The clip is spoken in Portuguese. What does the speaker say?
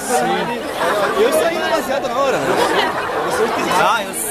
Eu estou indo demasiado na hora, né? Eu sou esquisito. Ah, eu